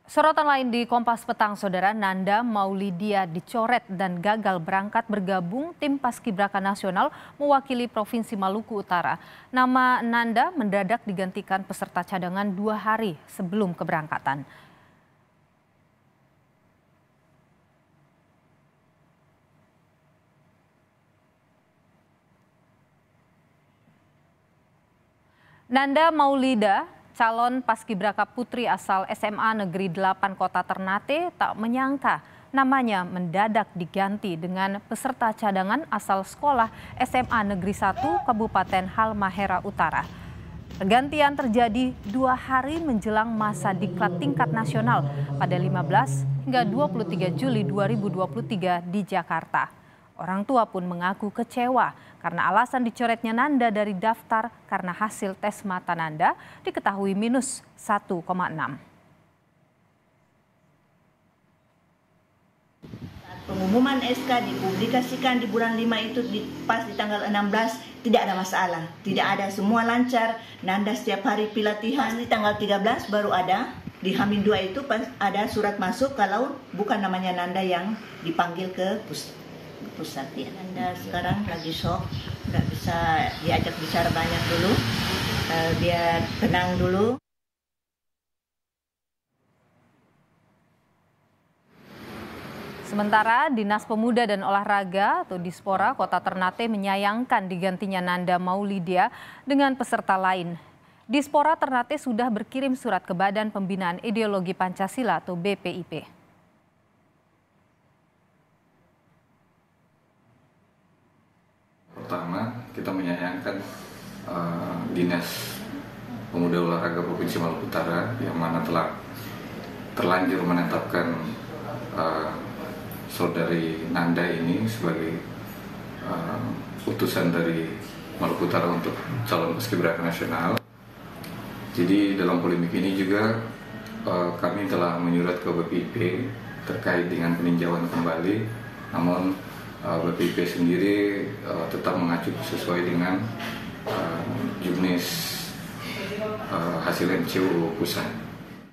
Sorotan lain di Kompas Petang, Saudara, Nanda Maulidia dicoret dan gagal berangkat bergabung tim Paskibraka Nasional mewakili Provinsi Maluku Utara. Nama Nanda mendadak digantikan peserta cadangan 2 hari sebelum keberangkatan. Nanda Maulida, calon paskibraka putri asal SMA Negeri 8 Kota Ternate, tak menyangka namanya mendadak diganti dengan peserta cadangan asal sekolah SMA Negeri 1 Kabupaten Halmahera Utara. Pergantian terjadi 2 hari menjelang masa diklat tingkat nasional pada 15 hingga 23 Juli 2023 di Jakarta. Orang tua pun mengaku kecewa karena alasan dicoretnya Nanda dari daftar karena hasil tes mata Nanda diketahui minus 1,6. Pengumuman SK dipublikasikan di bulan 5 itu pas di tanggal 16 tidak ada masalah, tidak ada, semua lancar. Nanda setiap hari pelatihan. Di tanggal 13 baru ada di H-2 itu pas ada surat masuk kalau bukan namanya Nanda yang dipanggil ke pusat. Ya, Nanda sekarang lagi shock, nggak bisa diajak bicara banyak dulu, biar tenang dulu. Sementara Dinas Pemuda dan Olahraga atau Dispora Kota Ternate menyayangkan digantinya Nanda Maulidia dengan peserta lain. Dispora Ternate sudah berkirim surat ke Badan Pembinaan Ideologi Pancasila atau BPIP. Pertama, kita menyayangkan Dinas Pemuda Olahraga Provinsi Maluku Utara yang mana telah terlanjur menetapkan saudari Nanda ini sebagai utusan dari Maluku Utara untuk calon paskibraka nasional. Jadi dalam polemik ini juga kami telah menyurat ke BPIP terkait dengan peninjauan kembali, namun BPIP sendiri tetap mengacu sesuai dengan juknis hasil MCU pusat.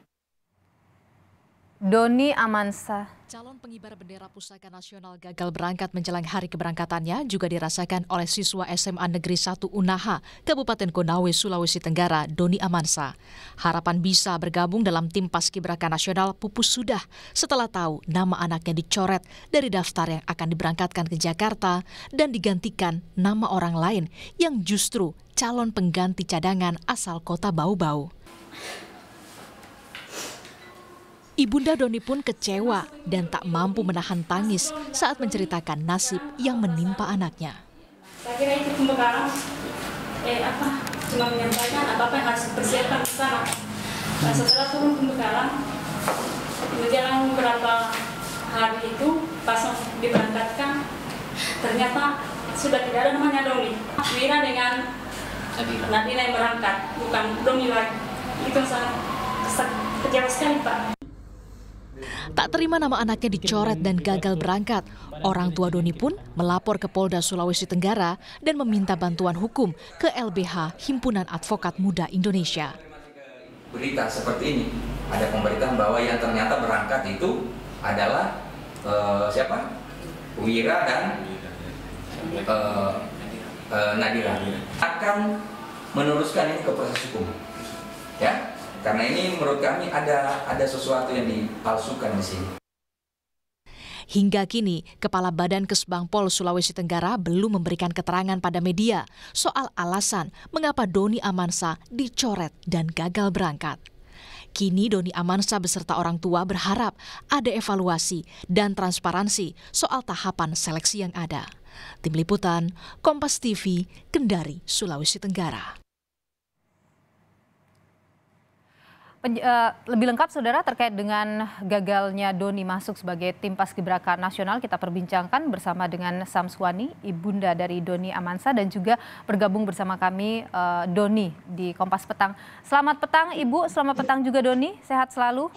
Doni Amansa, calon pengibar bendera Pusaka Nasional gagal berangkat menjelang hari keberangkatannya juga dirasakan oleh siswa SMA Negeri 1 Unaha, Kabupaten Konawe, Sulawesi Tenggara, Doni Amansa. Harapan bisa bergabung dalam tim Paskibraka Nasional pupus sudah setelah tahu nama anaknya dicoret dari daftar yang akan diberangkatkan ke Jakarta dan digantikan nama orang lain yang justru calon pengganti cadangan asal kota Bau-Bau. Ibunda Doni pun kecewa dan tak mampu menahan tangis saat menceritakan nasib yang menimpa anaknya. Saya kira itu pembekalan, cuma menyampaikan apa yang harus dipersiapkan ke sana. Nah, setelah turun pembekalan, berjalan beberapa hari itu pas diberangkatkan, ternyata sudah tidak ada namanya Doni. Wira dengan Nadira yang berangkat, bukan Doni lagi. Itu sangat kecewa sekali, Pak. Tak terima nama anaknya dicoret dan gagal berangkat, orang tua Doni pun melapor ke Polda Sulawesi Tenggara dan meminta bantuan hukum ke LBH Himpunan Advokat Muda Indonesia. Berita seperti ini, ada pemberitaan bahwa yang ternyata berangkat itu adalah siapa? Wira dan Nadira. Akan meneruskan ini ke proses hukum, ya. Karena ini menurut kami ada sesuatu yang dipalsukan di sini. Hingga kini, Kepala Badan Kesbangpol Sulawesi Tenggara belum memberikan keterangan pada media soal alasan mengapa Doni Amansa dicoret dan gagal berangkat. Kini Doni Amansa beserta orang tua berharap ada evaluasi dan transparansi soal tahapan seleksi yang ada. Tim Liputan, Kompas TV, Kendari, Sulawesi Tenggara. Lebih lengkap, Saudara, terkait dengan gagalnya Doni masuk sebagai tim Paskibraka Nasional, kita perbincangkan bersama dengan Samswani, ibunda dari Doni Amansa, dan juga bergabung bersama kami Doni di Kompas Petang. Selamat petang, Ibu. Selamat petang juga, Doni. Sehat selalu.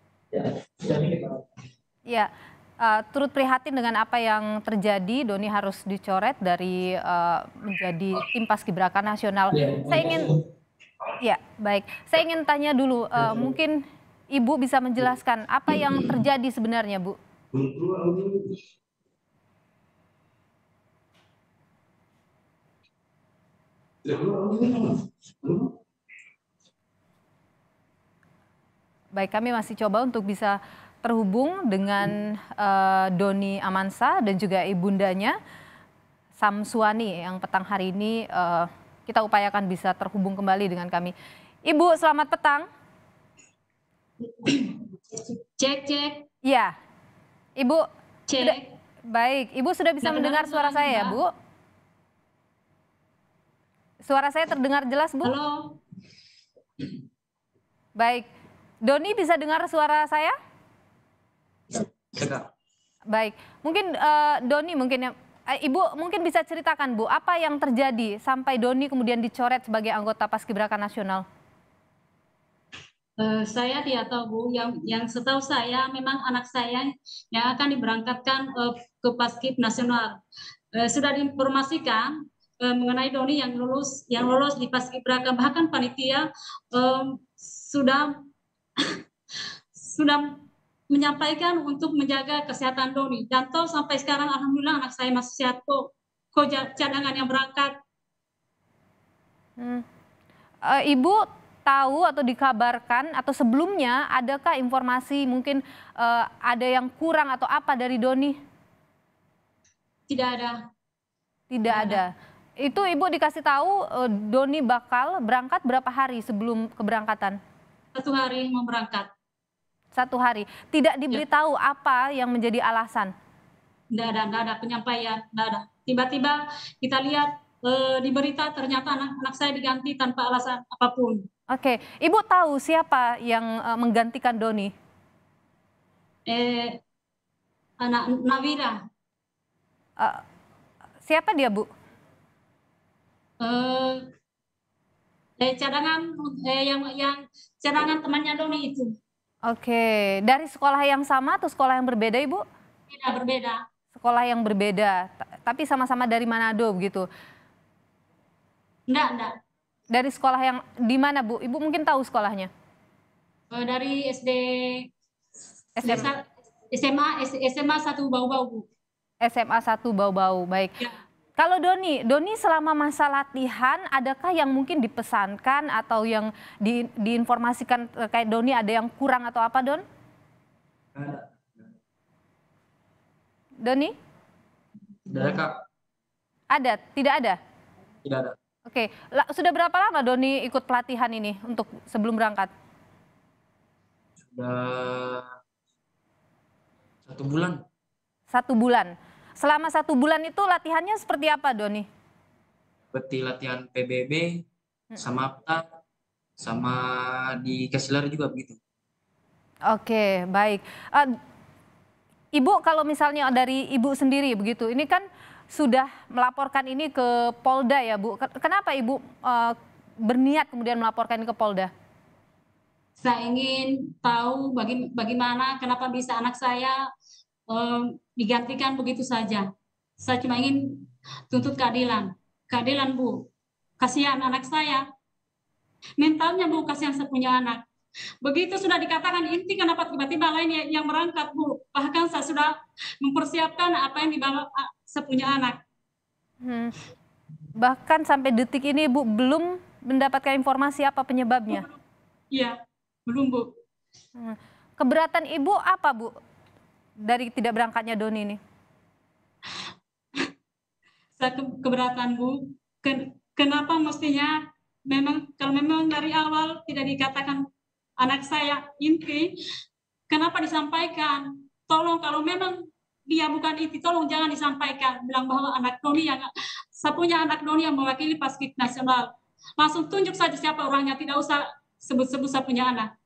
Ya, turut prihatin dengan apa yang terjadi. Doni harus dicoret dari menjadi tim Paskibraka Nasional. Saya ingin... Ya, baik. Saya ingin tanya dulu, mungkin Ibu bisa menjelaskan apa yang terjadi sebenarnya, Bu? Baik, kami masih coba untuk bisa terhubung dengan Doni Amansa dan juga ibundanya Samsuani yang petang hari ini kita upayakan bisa terhubung kembali dengan kami. Ibu, selamat petang. Cek. Iya, Ibu. Cek. Baik, Ibu sudah bisa mendengar suara saya ya, Bu? Suara saya terdengar jelas, Bu? Halo. Baik, Doni bisa dengar suara saya? Baik, mungkin Doni mungkin yang Ibu mungkin bisa ceritakan, Bu, apa yang terjadi sampai Doni kemudian dicoret sebagai anggota Paskibraka Nasional? Saya tidak tahu, Bu. Yang setahu saya memang anak saya yang akan diberangkatkan ke Paskib Nasional. Sudah diinformasikan mengenai Doni yang lolos di Paskibraka, bahkan panitia sudah menyampaikan untuk menjaga kesehatan Doni. Dan toh sampai sekarang alhamdulillah anak saya masih sehat kok. Kok cadangan yang berangkat. Ibu tahu atau dikabarkan atau sebelumnya adakah informasi mungkin ada yang kurang atau apa dari Doni? Tidak ada. Tidak ada. Itu Ibu dikasih tahu Doni bakal berangkat berapa hari sebelum keberangkatan? 1 hari mau berangkat. 1 hari. Tidak diberitahu apa yang menjadi alasan? Tidak ada penyampaian, tidak ada. Tiba-tiba kita lihat di berita ternyata anak saya diganti tanpa alasan apapun. Oke, Ibu tahu siapa yang menggantikan Doni? Anak Nawira. Siapa dia, Bu? Cadangan yang cadangan temannya Doni itu. Oke, dari sekolah yang sama atau sekolah yang berbeda, Ibu? Tidak, berbeda. Sekolah yang berbeda, tapi sama-sama dari Manado begitu? Enggak. Dari sekolah yang di mana, Bu? Ibu mungkin tahu sekolahnya? Dari SMA 1 Bau-Bau, Bu. SMA 1 Bau-Bau, baik. Ya. Kalau Doni selama masa latihan, adakah yang mungkin dipesankan atau yang diinformasikan terkait Doni ada yang kurang atau apa, Don? Doni? Tidak ada, Kak. Ada? Tidak ada? Tidak ada. Oke, sudah berapa lama Doni ikut pelatihan ini untuk sebelum berangkat? Sudah 1 bulan. 1 bulan. Selama 1 bulan itu latihannya seperti apa, Doni? Seperti latihan PBB, sama APTA, sama di Kasilar juga begitu. Oke, baik. Ibu kalau misalnya dari Ibu sendiri begitu, ini kan sudah melaporkan ini ke Polda ya, Bu. Kenapa Ibu berniat kemudian melaporkan ini ke Polda? Saya ingin tahu bagaimana kenapa bisa anak saya digantikan begitu saja. Saya cuma ingin tuntut keadilan. Keadilan, Bu. Kasihan anak saya. Mentalnya, Bu, kasihan saya punya anak. Begitu sudah dikatakan inti, kenapa tiba-tiba lain yang berangkat, Bu. Bahkan saya sudah mempersiapkan apa yang dibawa saya punya anak. Bahkan sampai detik ini, Bu, belum mendapatkan informasi apa penyebabnya? Iya, belum, Bu. Keberatan Ibu apa, Bu, dari tidak berangkatnya Doni ini? Saya keberatan, Bu. Kenapa mestinya kalau memang dari awal tidak dikatakan anak saya inti, kenapa disampaikan? Tolong kalau memang dia bukan inti, tolong jangan disampaikan. Bilang bahwa anak Doni saya punya anak Doni yang mewakili Paskib Nasional. Langsung tunjuk saja siapa orangnya, tidak usah sebut-sebut saya punya anak.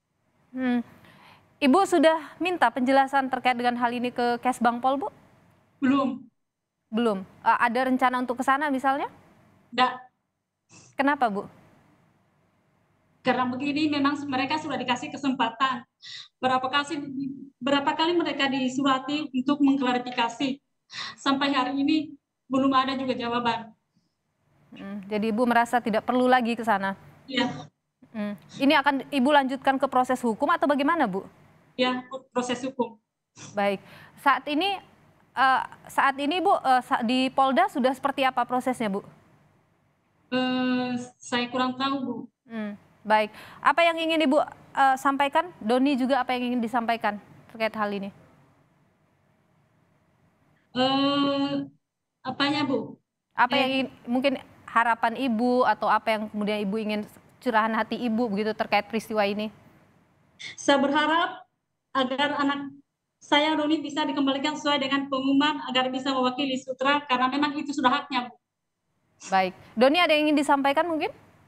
Ibu sudah minta penjelasan terkait dengan hal ini ke Kesbangpol, Bu? Belum. Ada rencana untuk ke sana misalnya? Tidak. Kenapa, Bu? Karena begini memang mereka sudah dikasih kesempatan. Berapa kali mereka disurati untuk mengklarifikasi. Sampai hari ini belum ada juga jawaban. Jadi Ibu merasa tidak perlu lagi ke sana? Iya. Ini akan Ibu lanjutkan ke proses hukum atau bagaimana, Bu? Ya, proses hukum. Baik. Saat ini Bu, di Polda sudah seperti apa prosesnya, Bu? Saya kurang tahu, Bu. Baik. Apa yang ingin Ibu sampaikan? Doni juga apa yang ingin disampaikan terkait hal ini? Apanya, Bu? Apa yang ingin, mungkin harapan Ibu atau apa yang kemudian Ibu ingin curahan hati Ibu begitu terkait peristiwa ini? Saya berharap agar anak saya Doni bisa dikembalikan sesuai dengan pengumuman agar bisa mewakili Sutra karena memang itu sudah haknya, Bu. Baik. Doni ada yang ingin disampaikan mungkin?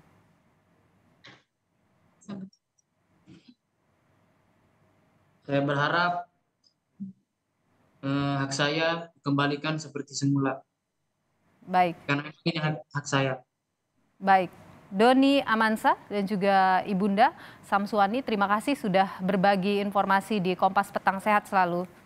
Saya berharap hak saya dikembalikan seperti semula. Baik. Karena ini hak saya. Baik. Doni Amansa dan juga Ibunda Samsuani, terima kasih sudah berbagi informasi di Kompas Petang. Sehat selalu.